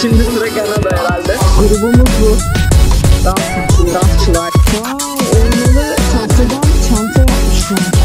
Şimdi sıra Gana'da herhalde. Grubumuz bu. Dansçılar. Olmalı tahtadan çanta yapmışlar.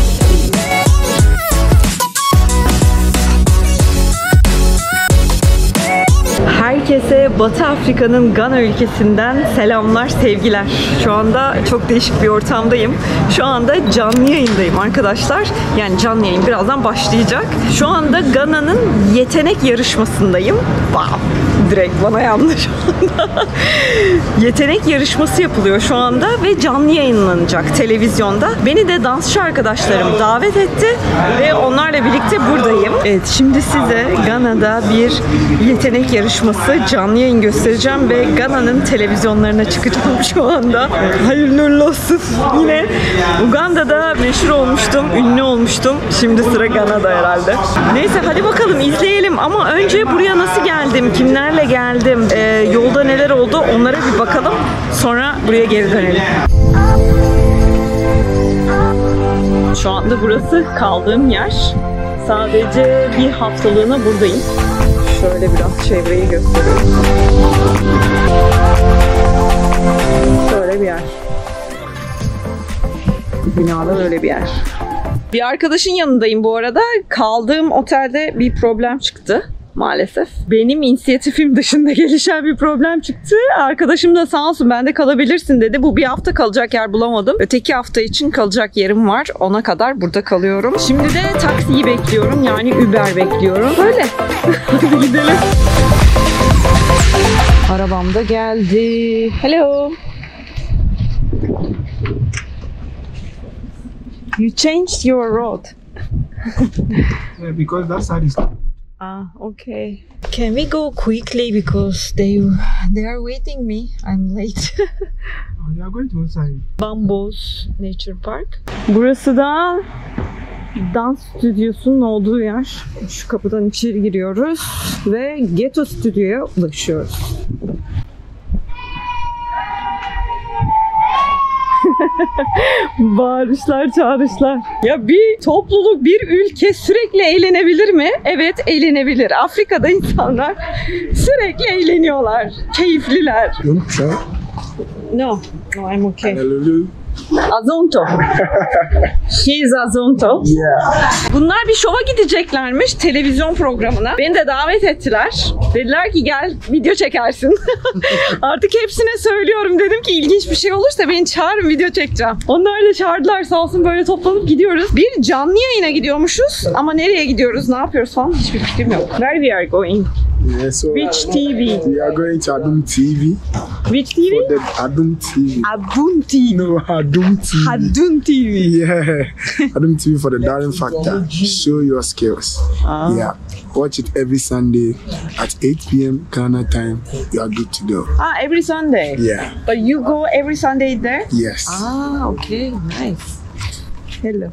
Herkese Batı Afrika'nın Gana ülkesinden selamlar, sevgiler. Şu anda çok değişik bir ortamdayım. Şu anda canlı yayındayım arkadaşlar. Yani canlı yayın birazdan başlayacak. Şu anda Gana'nın yetenek yarışmasındayım. Wow. Direkt bana yanlış oldu. Yetenek yarışması yapılıyor şu anda ve canlı yayınlanacak televizyonda. Beni de dansçı arkadaşlarım davet etti ve onlarla birlikte buradayım. Evet, şimdi size Gana'da bir yetenek yarışması canlı yayın göstereceğim ve Gana'nın televizyonlarına çıkacağım şu anda. Hayırlı uğurlu olsun. Yine Uganda'da meşhur olmuştum, ünlü olmuştum. Şimdi sıra Gana'da herhalde. Neyse hadi bakalım izleyelim ama önce buraya nasıl geldim, kimlerle geldim, yolda neler oldu onlara bir bakalım. Sonra buraya geri dönelim. Şu anda burası kaldığım yer. Sadece bir haftalığına buradayım. Şöyle biraz çevreyi gösteriyorum. Şöyle bir yer. Binada öyle bir yer. Bir arkadaşın yanındayım bu arada. Kaldığım otelde bir problem çıktı. Maalesef. Benim inisiyatifim dışında gelişen bir problem çıktı. Arkadaşım da sağ olsun bende kalabilirsin dedi. Bu bir hafta kalacak yer bulamadım. Öteki hafta için kalacak yerim var. Ona kadar burada kalıyorum. Şimdi de taksiyi bekliyorum. Yani Uber bekliyorum. Böyle. Hadi gidelim. Arabam da geldi. Hello. You changed your road. Yeah, because that side is. Ah, okay. Can we go quickly because they are waiting me. I'm late. You are going to outside. Bambos Nature Park. Burası da dans stüdyosunun olduğu yer. Şu kapıdan içeri giriyoruz ve Ghetto Stüdyo'ya ulaşıyoruz. Bağırışlar, çağrışlar. Ya bir topluluk, bir ülke sürekli eğlenebilir mi? Evet, eğlenebilir. Afrika'da insanlar sürekli eğleniyorlar. Keyifliler. No, I'm okay. Azonto. She is Azonto. Yeah. Bunlar bir şova gideceklermiş, televizyon programına. Beni de davet ettiler. Dediler ki gel video çekersin. Artık hepsine söylüyorum. Dedim ki ilginç bir şey olursa beni çağırın, video çekeceğim. Onlar da çağırdılar sağ olsun, böyle toplanıp gidiyoruz. Bir canlı yayına gidiyormuşuz ama nereye gidiyoruz, ne yapıyoruz falan hiçbir fikrim yok. Where we are going? Yeah, so Which TV? we are going to Adum TV. Which TV? For the Adum TV. Adum TV. No, Adum TV. Adum TV. Yeah, Adum TV for the Darling Factor. Show your skills. Ah. Yeah, watch it every Sunday at 8 p.m. Ghana time. You are good to go. Ah, every Sunday? Yeah. But you go every Sunday there? Yes. Ah, okay, nice. Hello.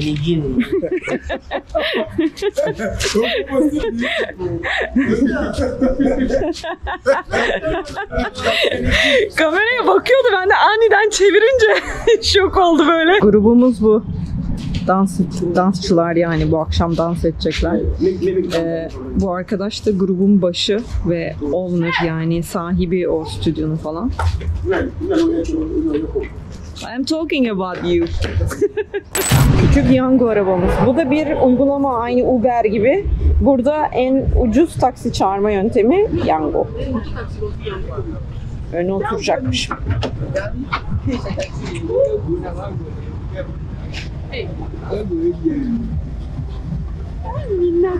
Kameraya bakıyordu, ben de aniden çevirince şok oldu böyle. Grubumuz bu. Dansçılar yani bu akşam dans edecekler. Bu arkadaş da grubun başı ve owner yani sahibi o stüdyonun falan. I'm talking about you. Küçük Yango arabamız. Bu da bir uygulama, aynı Uber gibi. Burada en ucuz taksi çağırma yöntemi Yango. Öne oturacakmış. Minnak.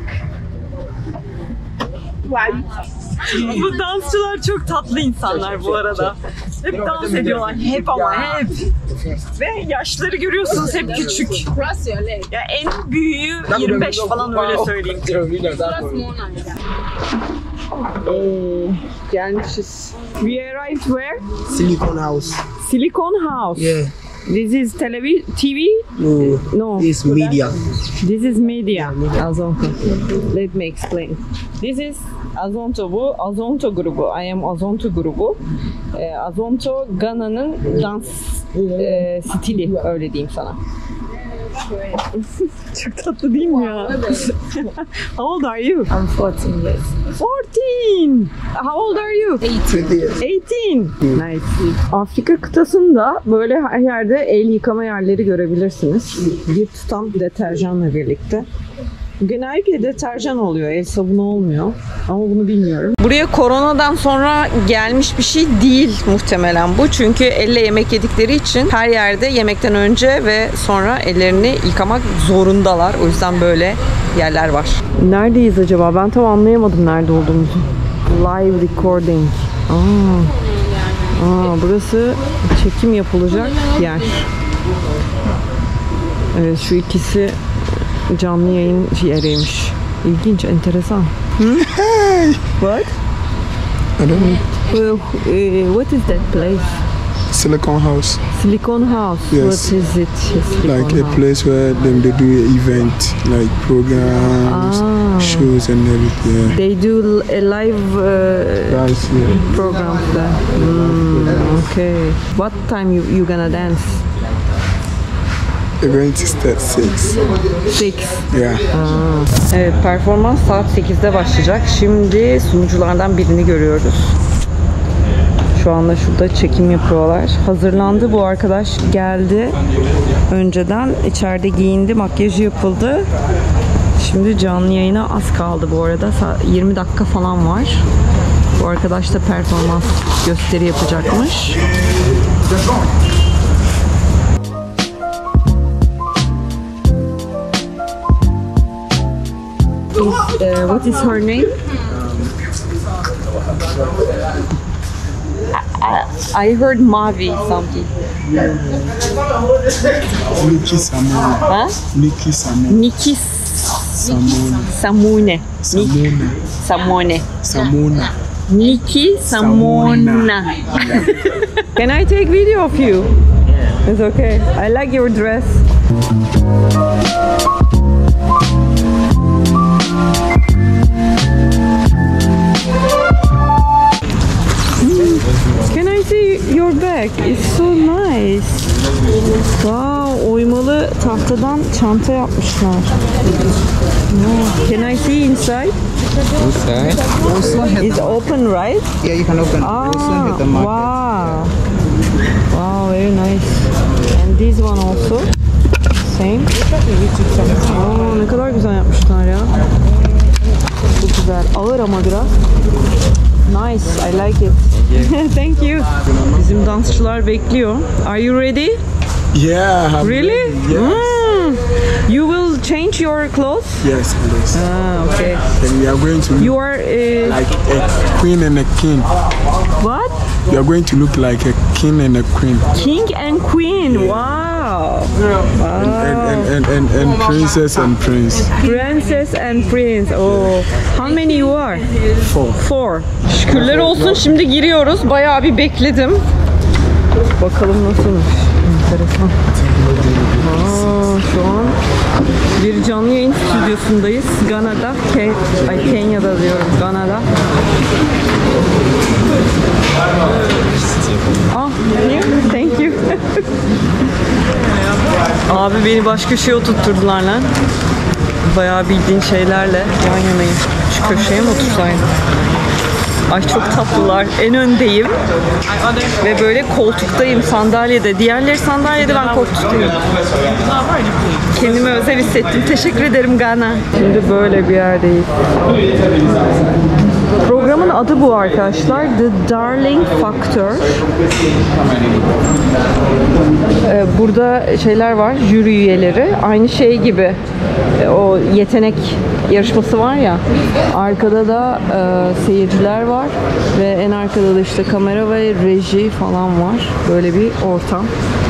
Bu dansçılar çok tatlı insanlar bu arada. Hep dans ediyorlar. Hep ama hep. Ve yaşları görüyorsunuz hep küçük. Ya en büyüğü 25 falan öyle söyleyeyim. Gelmişiz. We arrived where? Silicon House. Silicon House. Yeah. This is TV? No. No. It's media. This is media. Azonto. Let me explain. This is Azonto, bu Azonto grubu. I am Azonto grubu. Azonto Gana'nın dans stili, öyle diyeyim sana. Çok tatlı değil mi ya? How old are you? I'm 14 years. 14. How old are you? 18. 18. Nice. Afrika kıtasında böyle her yerde el yıkama yerleri görebilirsiniz. Bir tutam deterjanla birlikte. Genellikle deterjan oluyor, el sabunu olmuyor. Ama bunu bilmiyorum. Buraya koronadan sonra gelmiş bir şey değil muhtemelen bu. Çünkü elle yemek yedikleri için her yerde yemekten önce ve sonra ellerini yıkamak zorundalar. O yüzden böyle yerler var. Neredeyiz acaba? Ben tam anlayamadım nerede olduğumuzu. Live recording. Burası çekim yapılacak yer. Evet, şu ikisi canlı yayın yeriymiş. İlginç, enteresan. Hey! What? I don't know. Well, what is that place? Silicon House. Silicon House. Yes. What is it? Silicon Like a House. place where they do an event, like programs, shows and everything. Yeah. They do a live Guys, yeah. program there. Okay. What time you gonna dance? They're going to start 6. 6. Yeah. Evet, performans saat 8'de başlayacak. Şimdi sunuculardan birini görüyoruz. Şu anda şurada çekim yapıyorlar. Hazırlandı bu arkadaş, geldi. Önceden içeride giyindi, makyajı yapıldı. Şimdi canlı yayına az kaldı bu arada. 20 dakika falan var. Bu arkadaş da performans gösteri yapacakmış. What is her name? I heard Mavi something. Nikki Samone. Huh? Nikki Samone. Nikki Samone. Samune. Samona. Samone. Samona. Nikki Samona. Can I take video of you? Yeah. It's okay. I like your dress. Can I see your bag? It's so nice. Wow, oymalı tahtadan çanta yapmışlar. Wow. Can I see inside? Inside. Also hit It's open, right? yeah, you can open. Also hit the market. Wow. Wow, very nice. And this one also. Same. Oh, ne kadar güzel yapmışlar ya. Çok güzel. Ağır ama biraz. Nice, I like it. Thank you. Bizim dansçılar bekliyor. Are you ready? Yeah. I'm Really? ready, Yes. You will change your clothes? Yes, please. Okay. And we are going to You look are like a queen and a king. what? We are going to look like a king and a queen. King and queen. Wow. And princess and prince. Princess and prince. Oh. How many you are? 4. 4. Şükürler olsun, şimdi giriyoruz. Bayağı bir bekledim. Bakalım nasılmış. Enteresan. Şu an bir canlı yayın stüdyosundayız. Gana'da. Kenya'da diyorum. Gana'da. Here. Thank you. Abi beni başka şeye oturtturdular lan. Bayağı bildiğin şeylerle yan yanayım. Şu köşeye mi otursaydım? Ay çok tatlılar. En öndeyim. Ve böyle koltuktayım, sandalyede. Diğerleri sandalyede, ben koltuktayım. Kendimi özel hissettim. Teşekkür ederim Gana. Şimdi böyle bir yerdeyiz. Programın adı bu arkadaşlar. The Darling Factor. Burada şeyler var, jüri üyeleri. Aynı şey gibi. O yetenek yarışması var ya. Arkada da seyirciler var. Ve en arkada da işte kamera ve reji falan var. Böyle bir ortam.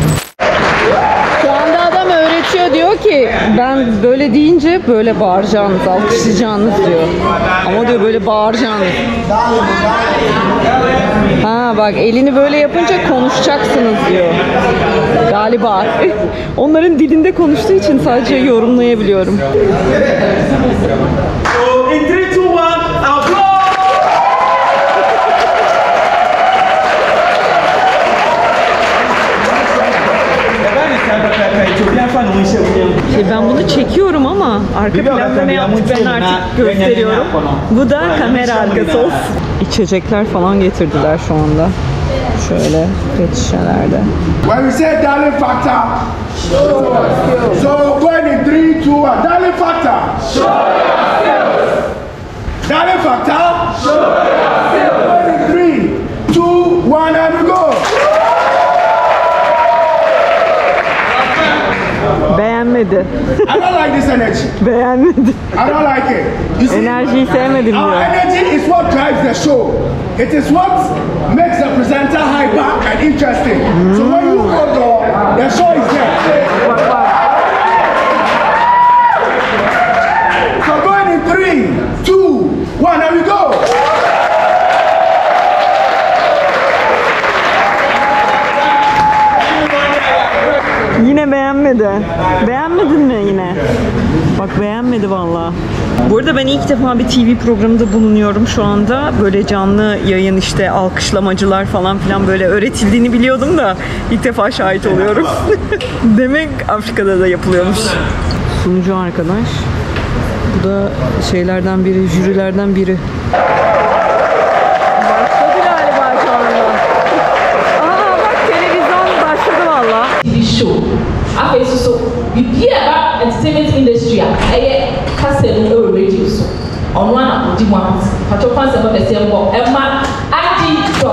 Şu anda adam öğretiyor, diyor ki ben böyle deyince böyle bağıracaksınız, alkışlayacaksınız diyor. Ama diyor böyle bağıracaksınız. Ha bak, elini böyle yapınca konuşacaksınız diyor. Galiba. Onların dilinde konuştuğu için sadece yorumlayabiliyorum. In 3, 2, 1, applause! Arka planda ne yaptıklarını artık gösteriyorum. Bu da kamera arkası olsun. İçecekler falan getirdiler şu anda. Şöyle pet şişelerde. When we say darling factor, so going in 3, 2, 1. Darling factor. Darling factor. Going in 3, 2, 1, and we go. Beğenmedi. I don't like this energy. Beğenmedi. I don't like it. You see, Enerjiyi sevmedim our diyor. energy is what drives the show. It is what makes the presenter hyper and interesting. So when you go there, the show is there. Bak bak. So going in 3, 2, 1, and we go. Yine beğenmedi. Beğenmedin mi yine? Bak beğenmedi valla. Bu arada ben ilk defa bir TV programında bulunuyorum şu anda. Böyle canlı yayın işte alkışlamacılar falan filan böyle öğretildiğini biliyordum da ilk defa şahit oluyorum. Demek Afrika'da da yapılıyormuş. Sunucu arkadaş. Bu da şeylerden biri, jürilerden biri. Başladı galiba şu anda. Aa bak televizyon başladı valla. TV show. Afei so bibi a entertainment industry a ɛyɛ kasa no ɛwɔ radio so ɔno a ɔdi mu a patro fansa no bɛsɛ mbɔ ɛma adi dɔ.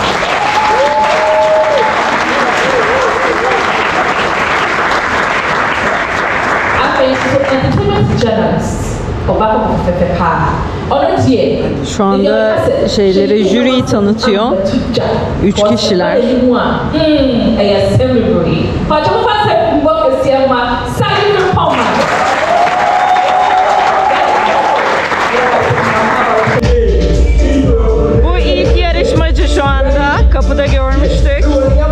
Afei so entertainment journalist ɔbaako kɔ fɛfɛ paa ɔno deɛ. Şu anda şeyleri jüriyi tanıtıyor. 3 kişiler. Bu ilk yarışmacı şu anda. Kapıda görmüştük.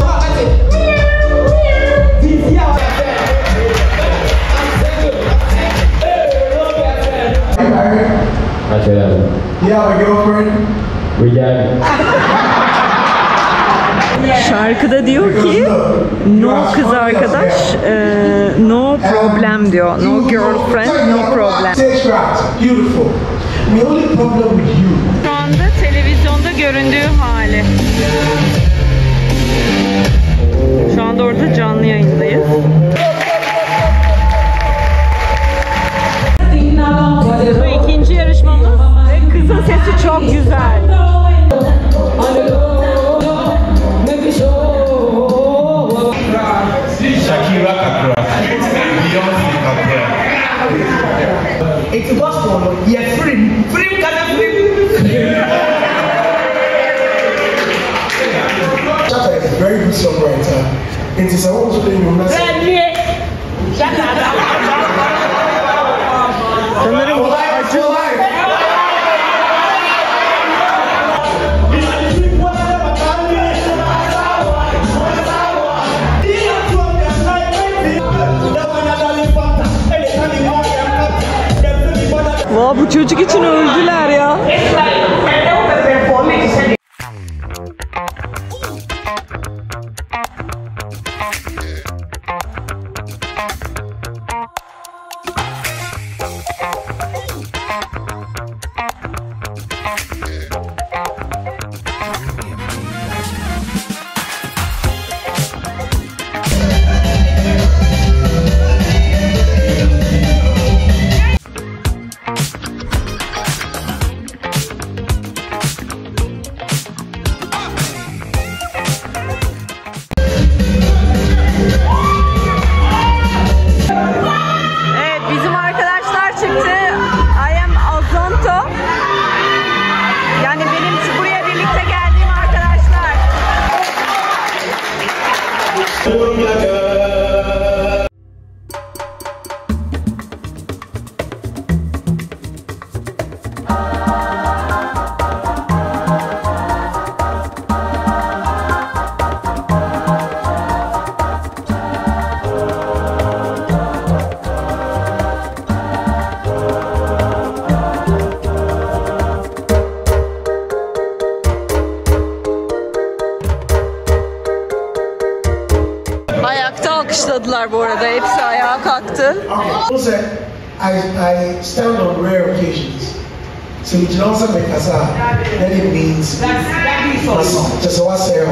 You have a girlfriend? Şarkıda diyor ki no kız arkadaş, no problem diyor. No girlfriend, no problem. Stage right, beautiful. The only problem with you. Şu anda televizyonda göründüğü hali. Şu anda orada canlı yayındayız. Bu ikinci yarışmamız ve kızın sesi çok güzel. Shakira kakra, Beyonce kakra. It's gospel. You're free. Free, can I free? Chaka is a very good songwriter. It is a whole thing you must say. Sanırım bu acı. Vay bu çocuk için öldüler ya. Ayakta alkışladılar bu arada. Hepsi ayağa kalktı. I stand on rare occasions. So you don't say Mekasa, then it means just what say.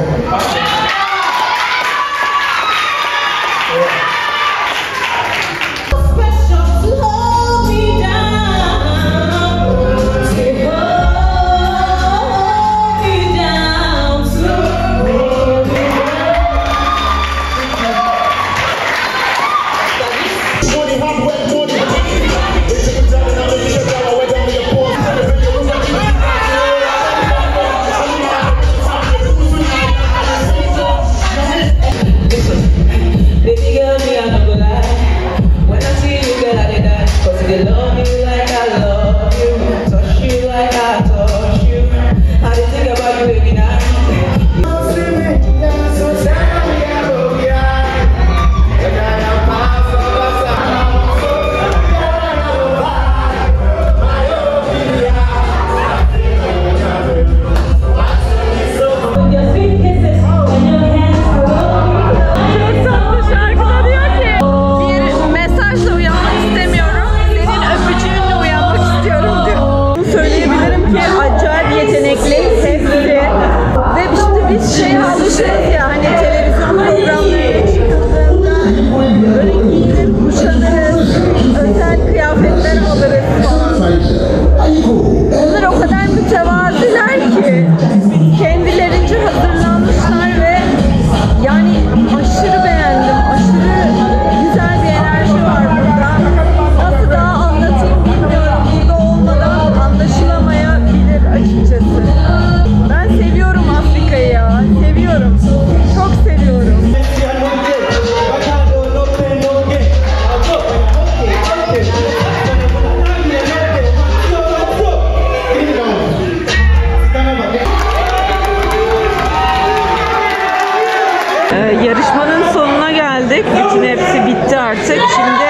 Yarışmanın sonuna geldik. Bütün hepsi bitti artık. Şimdi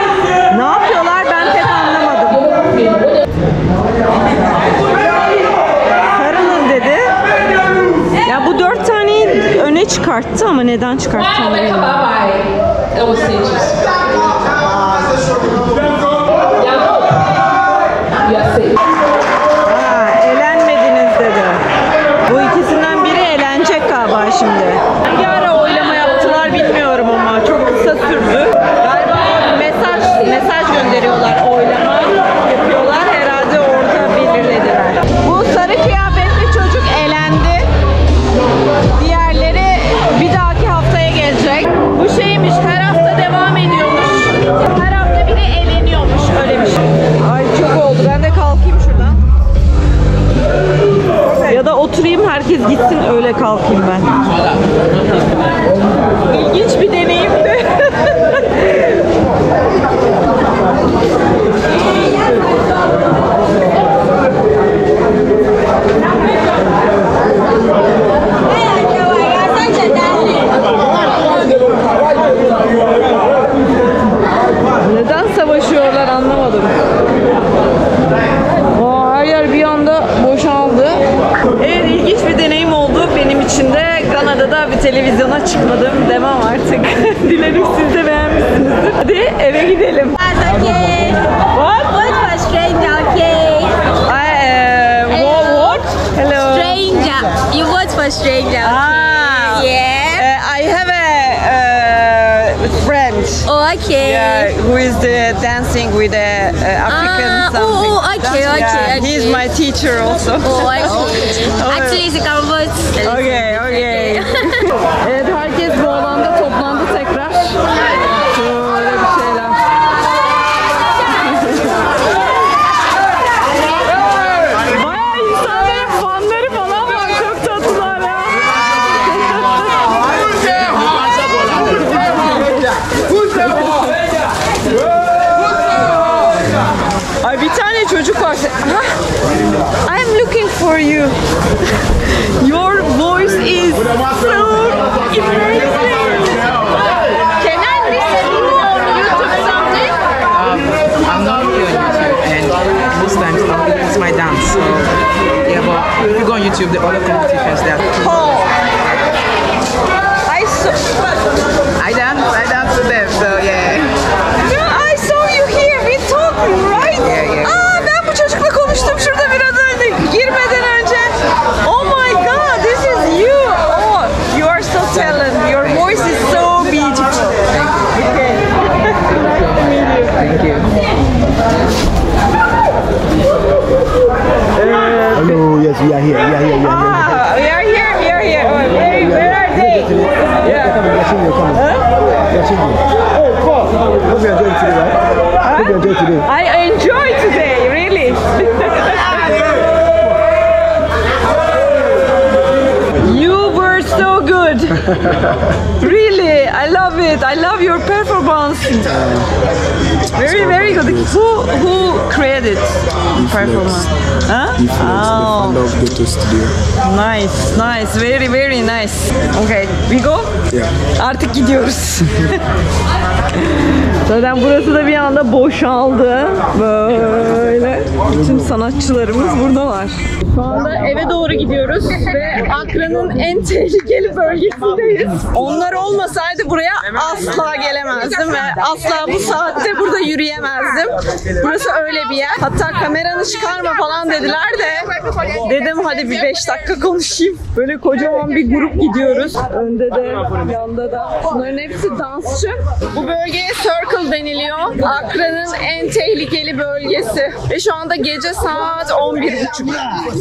ne yapıyorlar ben pek anlamadım. Sarılın dedi. Ya bu 4 taneyi öne çıkarttı ama neden çıkarttı onu bilmiyorum. Elenmediniz dedi. Bu ikisinden biri elenecek galiba şimdi. Bir ara oylama yaptılar bilmiyorum ama çok kısa sürdü. Galiba mesaj gönderiyorlar, oylama yapıyorlar. Herhalde orada belirlediler. Bu sarı kıyafetli çocuk elendi. Diğerleri bir dahaki haftaya gelecek. Bu şeymiş, her hafta devam ediyormuş. Her hafta biri eleniyormuş, öyle bir şey. Ay çok oldu, ben de kalkayım şuradan. Ya da oturayım, herkes gitsin, öyle kalkayım ben. İlginç bir deneyimdi. Neden savaşıyorlar anlamadım. Her yer bir anda boşaldı. Evet, ilginç bir deneyim oldu benim için de. Kanada'da bir televizyona çıkmadım demem artık. Dilerim siz de beğenmişsinizdir. Hadi eve gidelim. Okay. What? Vote for stranger, okay? What? Hello. Stranger. You vote for stranger, okay? Ah. Yeah. I have a friend. Oh, okay. Yeah, who is dancing with a African something. Oh, okay, Yeah, okay. he's my teacher also. Oh, okay. Actually, you can vote. Okay, okay. Evet, herkes bu alanda toplandı tekrar. Şöyle bir şeyler. Bayağı insanların fanları falan var. Çok tatlılar ya. Ay bir tane çocuk var. I'm looking for you. Your voice is so amazing. Can I listen to you on YouTube something? I'm not here on YouTube, and most times it's my dance. So yeah, but if you go on YouTube, the other competitions there. Oh. I I dance with them. So yeah. saw you here. We talked We are here. Ah, we are here. Oh, where are they? Yeah. Oh, fuck. Hope you enjoyed today, right? Hope you enjoyed today. I enjoyed today, really. You were so good. Really, I love it. I love your performance. Very good. Who created performance? Huh? I love Goto Studio. Nice. Very nice. Okay, we go? Yeah. Artık gidiyoruz. Zaten burası da bir anda boşaldı. Böyle. Bütün sanatçılarımız buradalar. Şu anda eve doğru gidiyoruz ve Akra'nın en tehlikeli bölgesindeyiz. Onlar olmasaydı buraya asla gelemezdim ve asla bu saatte burada yürüyemezdim. Burası öyle bir yer. Hatta kameranı çıkarma falan dediler de dedim hadi bir 5 dakika konuşayım. Böyle kocaman bir grup gidiyoruz. Önde de yanda da. Bunların hepsi dansçı. Bu bölgeye Circle deniliyor. Akra'nın en tehlikeli bölgesi. Ve şu anda gece saat 11:30.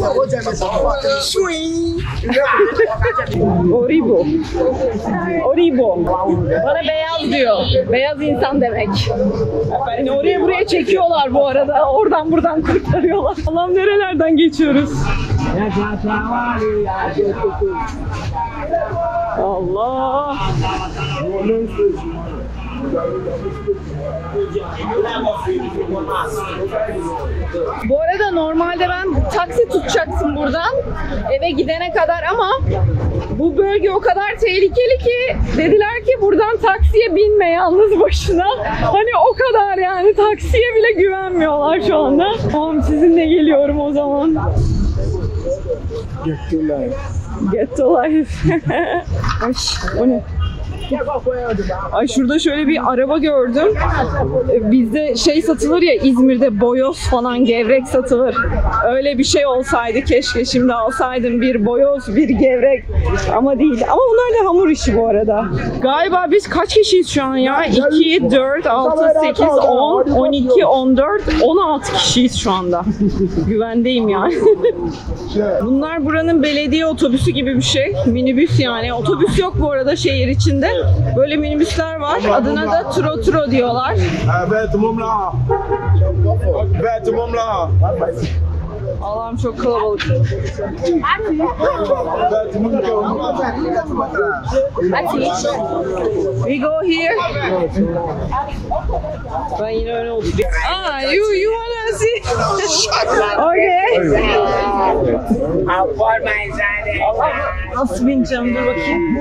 Oribo. Bana beyaz diyor. Beyaz insan demek. Beni oraya buraya çekiyorlar bu arada. Oradan buradan kurtarıyorlar. Allah'ım nerelerden geçiyoruz. Allah. Bu arada normalde ben taksi tutacaksın buradan eve gidene kadar ama bu bölge o kadar tehlikeli ki dediler ki buradan taksiye binme yalnız başına. Hani o kadar yani taksiye bile güvenmiyorlar şu anda. Tamam sizinle geliyorum o zaman. Get to life. Ay, o ne? Ay şurada şöyle bir araba gördüm. Bizde şey satılır ya İzmir'de boyoz falan gevrek satılır. Öyle bir şey olsaydı keşke şimdi alsaydım bir boyoz bir gevrek ama değil. Ama bunlar da hamur işi bu arada. Galiba biz kaç kişiyiz şu an ya? 2, 4, 6, 8, 10, 12, 14, 16 kişiyiz şu anda. Güvendeyim yani. Bunlar buranın belediye otobüsü gibi bir şey. Minibüs yani. Otobüs yok bu arada şehir içinde. Böyle minibüsler var. Adına da Tro diyorlar. Allah'ım çok kalabalık. We go here. Ben yine öyle oldu. You wanna see? Okay. Nasıl bineceğim? Dur bakayım.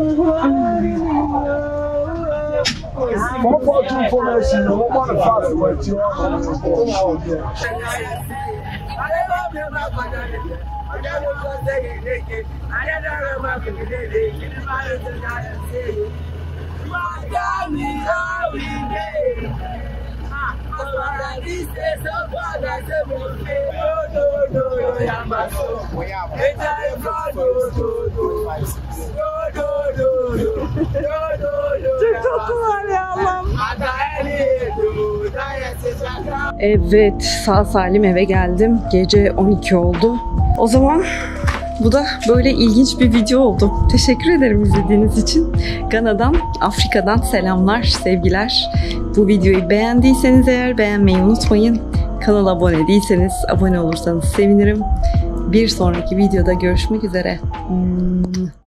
Çok tatlılar ya Allah'ım. Evet, sağ salim eve geldim. Gece 12 oldu. O zaman bu da böyle ilginç bir video oldu. Teşekkür ederim izlediğiniz için. Gana'dan, Afrika'dan selamlar, sevgiler. Bu videoyu beğendiyseniz eğer beğenmeyi unutmayın. Kanala abone değilseniz abone olursanız sevinirim. Bir sonraki videoda görüşmek üzere.